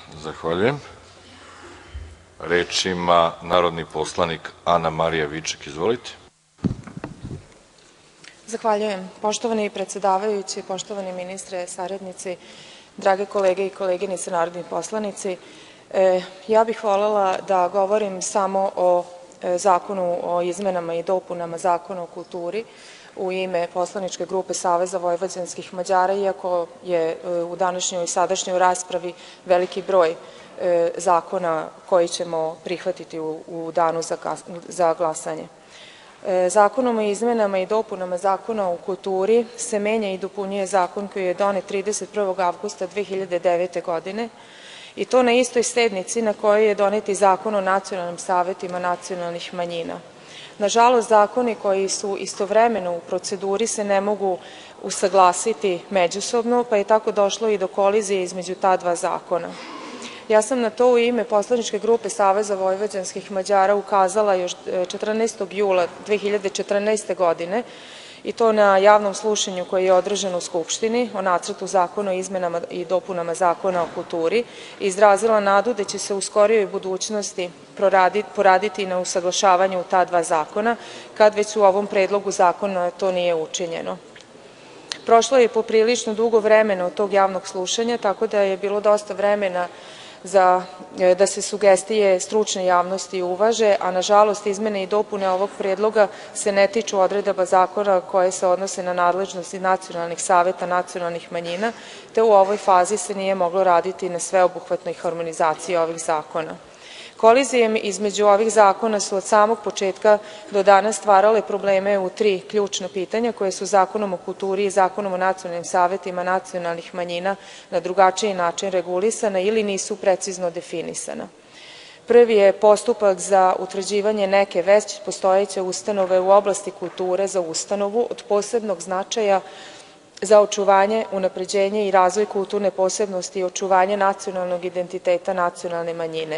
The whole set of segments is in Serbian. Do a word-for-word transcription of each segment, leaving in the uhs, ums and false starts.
Zahvaljujem. Reč ima narodni poslanik Ana Marija Viček. Izvolite. Zahvaljujem. Poštovani predsedavajući, poštovani ministre, saradnici, drage kolege i koleginice narodni poslanici, ja bih voljela da govorim samo o Zakonu o izmenama i dopunama Zakona o kulturi u ime poslaničke grupe Saveza vojvođanskih Mađara, iako je u današnjoj i sadašnjoj raspravi veliki broj zakona koji ćemo prihvatiti u danu za glasanje. Zakonom o izmenama i dopunama Zakona o kulturi se menja i dopunjuje zakon koji je donet trideset prvog avgusta dve hiljade devete. godine i to na istoj sednici na kojoj je donet i Zakon o nacionalnim savetima nacionalnih manjina. Nažalost, zakoni koji su istovremeno u proceduri se ne mogu usaglasiti međusobno, pa je tako došlo i do kolizije između ta dva zakona. Ja sam na to u ime poslaničke grupe Saveza vojvođanskih Mađara ukazala još četrnaestog jula dve hiljade četrnaeste. godine i to na javnom slušanju koje je održano u Skupštini o nacrtu zakona o izmenama i dopunama Zakona o kulturi i izrazila nadu da će se u skorijoj budućnosti poraditi na usaglašavanju ta dva zakona, kad već u ovom predlogu zakona to nije učinjeno. Prošlo je poprilično dugo vremena od tog javnog slušanja, tako da je bilo dosta vremena da se sugestije stručne javnosti uvaže, a nažalost izmene i dopune ovog predloga se ne tiču odredaba zakona koje se odnose na nadležnosti nacionalnih saveta nacionalnih manjina, te u ovoj fazi se nije moglo raditi na sveobuhvatnoj harmonizaciji ovih zakona. Kolizije između ovih zakona su od samog početka do danas stvarale probleme u tri ključna pitanja koje su Zakonom o kulturi i Zakonom o nacionalnim savetima nacionalnih manjina na drugačiji način regulisana ili nisu precizno definisana. Prvi je postupak za utvrđivanje neke već postojeće ustanove u oblasti kulture za ustanovu od posebnog značaja za očuvanje, unapređenje i razvoj kulturne posebnosti i očuvanje nacionalnog identiteta nacionalne manjine.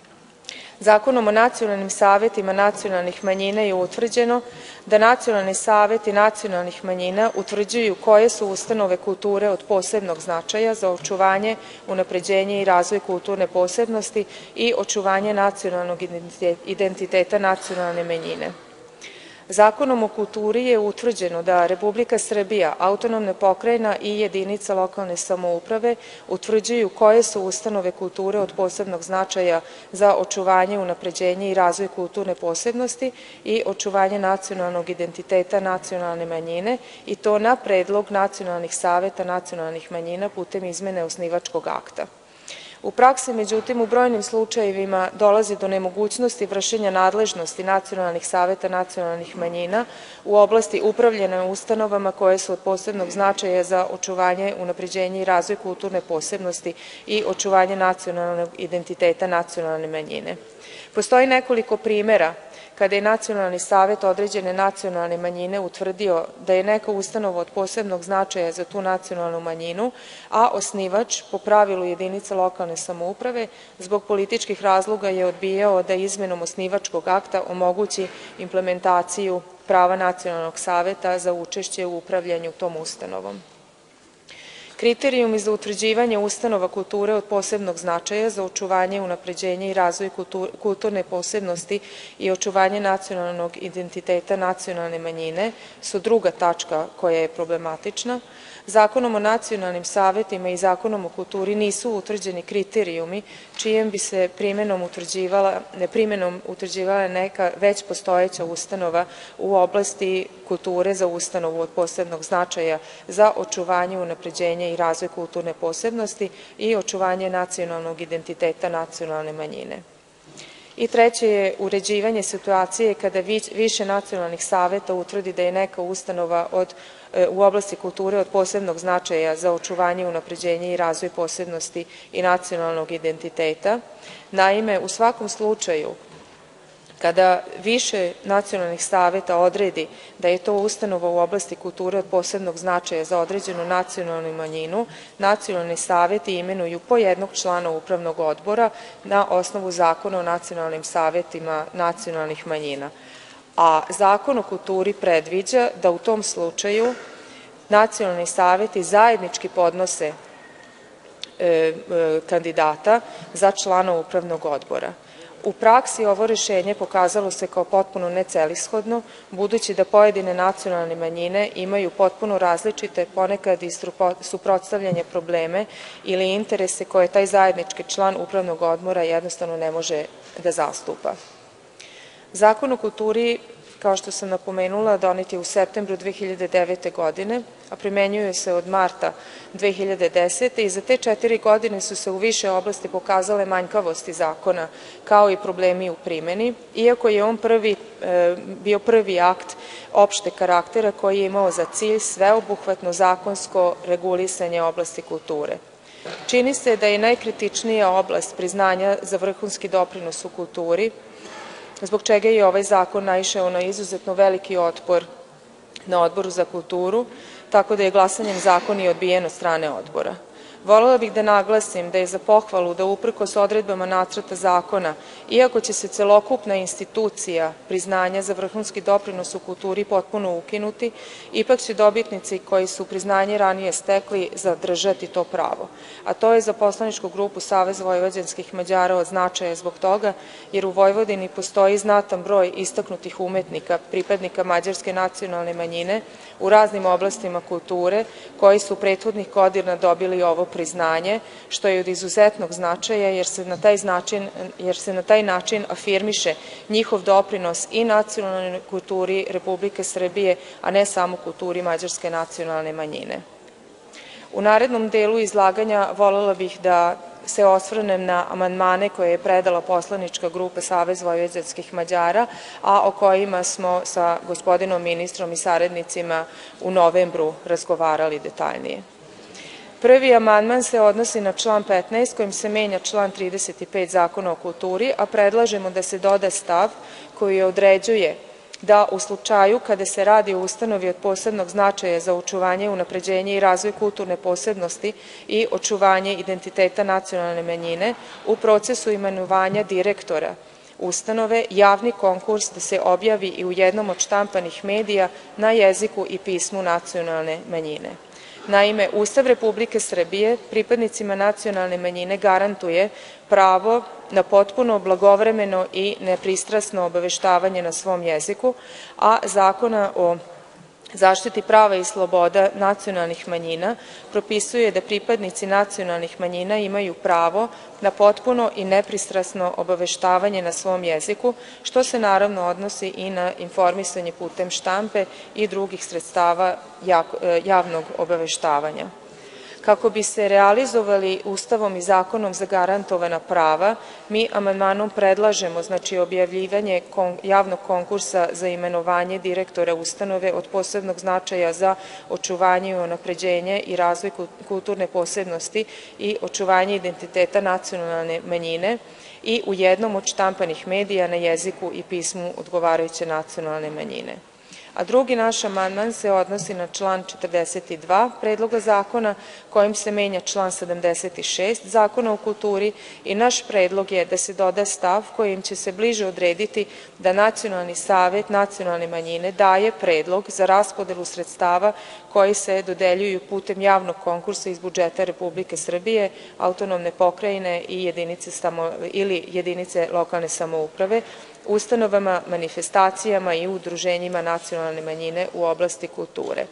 Zakonom o nacionalnim savetima nacionalnih manjina je utvrđeno da nacionalni saveti nacionalnih manjina utvrđuju koje su ustanove kulture od posebnog značaja za očuvanje, unapređenje i razvoj kulturne posebnosti i očuvanje nacionalnog identiteta nacionalne manjine. Zakonom o kulturi je utvrđeno da Republika Srbija, autonomna pokrajina i jedinica lokalne samouprave utvrđuju koje su ustanove kulture od posebnog značaja za očuvanje, unapređenje i razvoj kulturne posebnosti i očuvanje nacionalnog identiteta nacionalne manjine i to na predlog nacionalnih saveta nacionalnih manjina putem izmene osnivačkog akta. U praksi, međutim, u brojnim slučajevima dolazi do nemogućnosti vršenja nadležnosti nacionalnih saveta nacionalnih manjina u oblasti upravljanja ustanovama koje su od posebnog značaja za očuvanje, unapređenje i razvoj kulturne posebnosti i očuvanje nacionalnog identiteta nacionalne manjine. Postoji nekoliko primera kada je Nacionalni savet određene nacionalne manjine utvrdio da je neka ustanova od posebnog značaja za tu nacionalnu manjinu, a osnivač, po pravilu jedinica lokalne samouprave, zbog političkih razloga je odbijao da izmenom osnivačkog akta omogući implementaciju prava nacionalnog saveta za učešće u upravljanju tom ustanovom. Kriterijumi za utvrđivanje ustanova kulture od posebnog značaja za očuvanje, unapređenje i razvoj kulturne posebnosti i očuvanje nacionalnog identiteta nacionalne manjine su druga tačka koja je problematična. Zakonom o nacionalnim savetima i Zakonom o kulturi nisu utvrđeni kriterijumi čijem bi se primenom utvrđivala neka već postojeća ustanova u oblasti kulture za ustanovu od posebnog značaja za očuvanje, unapređenje i razvoj kulturne posebnosti i očuvanje nacionalnog identiteta nacionalne manjine. I treće je uređivanje situacije kada više nacionalnih saveta utvrdi da je neka ustanova u oblasti kulture od posebnog značaja za očuvanje, unapređenje i razvoj posebnosti i nacionalnog identiteta. Naime, u svakom slučaju, kada više nacionalnih saveta odredi da je to ustanova u oblasti kulture od posebnog značaja za određenu nacionalnu manjinu, nacionalni saveti imenuju po jednog člana upravnog odbora na osnovu Zakona o nacionalnim savetima nacionalnih manjina. A Zakon o kulturi predviđa da u tom slučaju nacionalni saveti zajednički podnose kandidata za člana upravnog odbora. U praksi ovo rešenje pokazalo se kao potpuno necelishodno, budući da pojedine nacionalne manjine imaju potpuno različite, ponekad i suprotstavljanje probleme ili interese koje taj zajednički član upravnog odbora jednostavno ne može da zastupa. Zakon o kulturi, kao što sam napomenula, donet je u septembru dve hiljade devete. godine, a primenjuje se od marta dve hiljade desete. i za te četiri godine su se u više oblasti pokazale manjkavosti zakona, kao i problemi u primeni, iako je on prvi, bio prvi akt opšte karaktera koji je imao za cilj sveobuhvatno zakonsko regulisanje oblasti kulture. Čini se da je najkritičnija oblast priznanja za vrhunski doprinos u kulturi, zbog čega je ovaj zakon naišao na izuzetno veliki otpor na Odboru za kulturu, tako da je glasanjem zakon i odbijen od strane odbora. Volela bih da naglasim da je za pohvalu da uprkos odredbama nacrta zakona, iako će se celokupna institucija priznanja za vrhunski doprinos u kulturi potpuno ukinuti, ipak će dobitnici koji su priznanje ranije stekli zadržati to pravo. A to je za poslaničku grupu Savez vojvođanskih Mađara od značaja zbog toga, jer u Vojvodini postoji znatan broj istaknutih umetnika, pripadnika mađarske nacionalne manjine u raznim oblastima kulture, koji su prethodnih godina dobili ovo priznanje, što je od izuzetnog značaja jer se na taj način, jer se na taj način afirmiše njihov doprinos i nacionalnoj kulturi Republike Srbije, a ne samo kulturi mađarske nacionalne manjine. U narednom delu izlaganja volela bih da se osvrnem na amandmane koje je predala poslanička grupa Savez vojvođanskih Mađara, a o kojima smo sa gospodinom ministrom i saradnicima u novembru razgovarali detaljnije. Prvi amandman se odnosi na član petnaest kojim se menja član trideset pet Zakona o kulturi, a predlažemo da se doda stav koji određuje da u slučaju kada se radi o ustanovi od posebnog značaja za očuvanje, unapređenje i razvoj kulturne posebnosti i očuvanje identiteta nacionalne manjine, u procesu imenovanja direktora ustanove javni konkurs da se objavi i u jednom od štampanih medija na jeziku i pismu nacionalne manjine. Naime, Ustav Republike Srbije pripadnicima nacionalne manjine garantuje pravo na potpuno blagovremeno i nepristrasno obaveštavanje na svom jeziku, a Zakona o zaštiti prava i sloboda nacionalnih manjina propisuje da pripadnici nacionalnih manjina imaju pravo na potpuno i nepristrasno obaveštavanje na svom jeziku, što se naravno odnosi i na informisanje putem štampe i drugih sredstava javnog obaveštavanja. Kako bi se realizovali Ustavom i zakonom zagarantovana prava, mi amandmanom predlažemo znači objavljivanje javnog konkursa za imenovanje direktora ustanove od posebnog značaja za očuvanje i unapređenje i razvoj kulturne posebnosti i očuvanje identiteta nacionalne manjine i u jednom od štampanih medija na jeziku i pismu odgovarajuće nacionalne manjine. A drugi naš amandman se odnosi na član četrdeset dva Predloga zakona kojim se menja član sedamdeset šest Zakona o kulturi i naš predlog je da se doda stav kojim će se bliže odrediti da Nacionalni savet nacionalne manjine daje predlog za raspodelu sredstava koji se dodeljuju putem javnog konkursa iz budžeta Republike Srbije, autonomne pokrajine i jedinice ili jedinice lokalne samouprave, ustanovama, manifestacijama i udruženjima nacionalne manjine u oblasti kulture.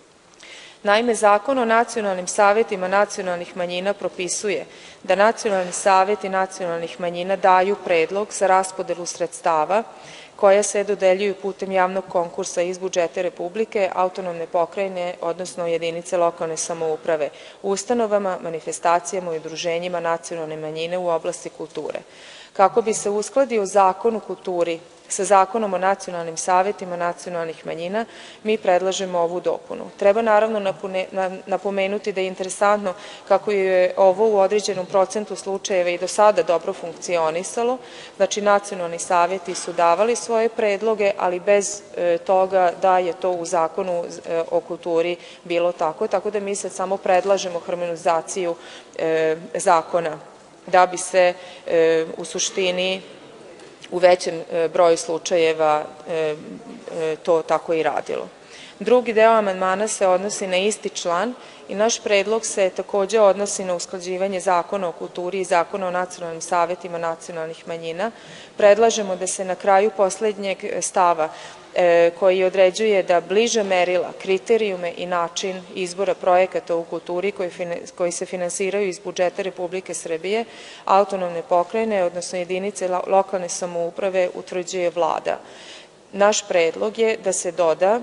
Naime, Zakon o nacionalnim savetima nacionalnih manjina propisuje da Nacionalni saveti nacionalnih manjina daju predlog za raspodelu sredstava koja se dodeljuju putem javnog konkursa iz budžeta Republike, autonomne pokrajine, odnosno jedinice lokalne samouprave, ustanovama, manifestacijama i udruženjima nacionalne manjine u oblasti kulture. Kako bi se uskladio Zakon o kulturi sa Zakonom o nacionalnim savetima nacionalnih manjina, mi predlažemo ovu dopunu. Treba naravno napomenuti da je interesantno kako je ovo u određenom procentu slučajeva i do sada dobro funkcionisalo, znači nacionalni saveti su davali svoje predloge, ali bez toga da je to u Zakonu o kulturi bilo tako, tako da mi sad samo predlažemo harmonizaciju zakona da bi se u suštini u većem broju slučajeva to tako i radilo. Drugi deo amandmana se odnosi na isti član i naš predlog se takođe odnosi na usklađivanje Zakona o kulturi i Zakona o nacionalnim savetima nacionalnih manjina. Predlažemo da se na kraju poslednjeg stava koji određuje da bliža merila, kriterijume i način izbora projekata u kulturi koji se finansiraju iz budžeta Republike Srbije, autonomne pokrajine, odnosno jedinice lokalne samouprave utvrđuje Vlada. Naš predlog je da se doda,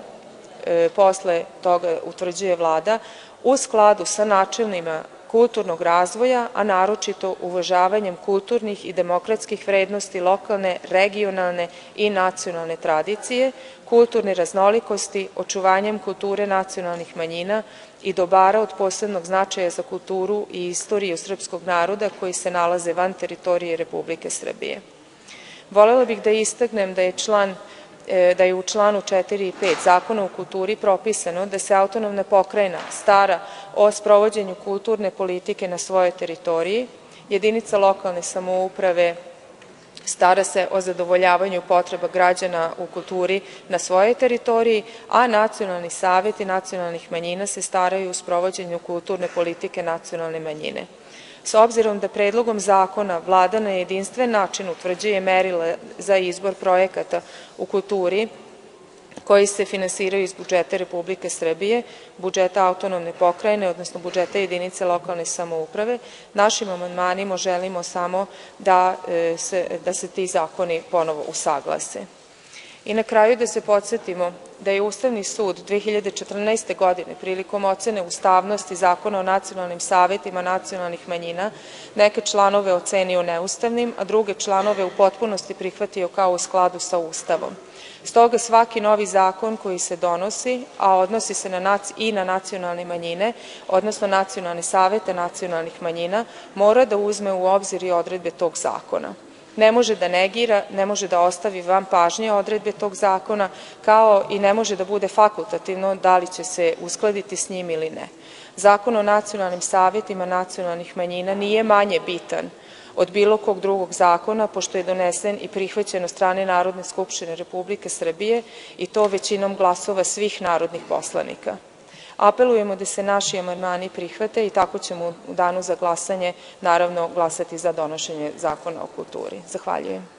posle toga utvrđuje Vlada, u skladu sa načelima kulturnog razvoja, a naročito uvažavanjem kulturnih i demokratskih vrednosti lokalne, regionalne i nacionalne tradicije, kulturne raznolikosti, očuvanjem kulture nacionalnih manjina i dobara od posebnog značaja za kulturu i istoriju srpskog naroda koji se nalaze van teritorije Republike Srbije. Volela bih da istaknem da je član da je u članu četiri i pet Zakona o kulturi propisano da se autonomna pokrajina stara o sprovođenju kulturne politike na svojoj teritoriji, jedinica lokalne samouprave stara se o zadovoljavanju potreba građana u kulturi na svojoj teritoriji, a nacionalni saveti nacionalnih manjina se staraju o sprovođenju kulturne politike nacionalne manjine. S obzirom da predlogom zakona Vlada na jedinstven način utvrđuje merila za izbor projekata u kulturi koji se finansiraju iz budžeta Republike Srbije, budžeta autonomne pokrajine, odnosno budžeta jedinice lokalne samouprave, našim amandmanima želimo samo da se ti zakoni ponovo usaglase. I na kraju da se podsjetimo da je Ustavni sud dve hiljade četrnaeste. godine prilikom ocene ustavnosti Zakona o nacionalnim savetima nacionalnih manjina neke članove ocenio neustavnim, a druge članove u potpunosti prihvatio kao u skladu sa Ustavom. Stoga svaki novi zakon koji se donosi, a odnosi se i na nacionalne manjine, odnosno nacionalne savete nacionalnih manjina, mora da uzme u obzir i odredbe tog zakona. Ne može da negira, ne može da ostavi van pažnje odredbe tog zakona, kao i ne može da bude fakultativno da li će se uskladiti s njim ili ne. Zakon o nacionalnim savetima nacionalnih manjina nije manje bitan od bilo kog drugog zakona, pošto je donesen i prihvaćen od strane Narodne skupštine Republike Srbije i to većinom glasova svih narodnih poslanika. Apelujemo da se naši amandmani prihvate i tako ćemo u danu za glasanje naravno glasati za donošenje Zakona o kulturi. Zahvaljujem.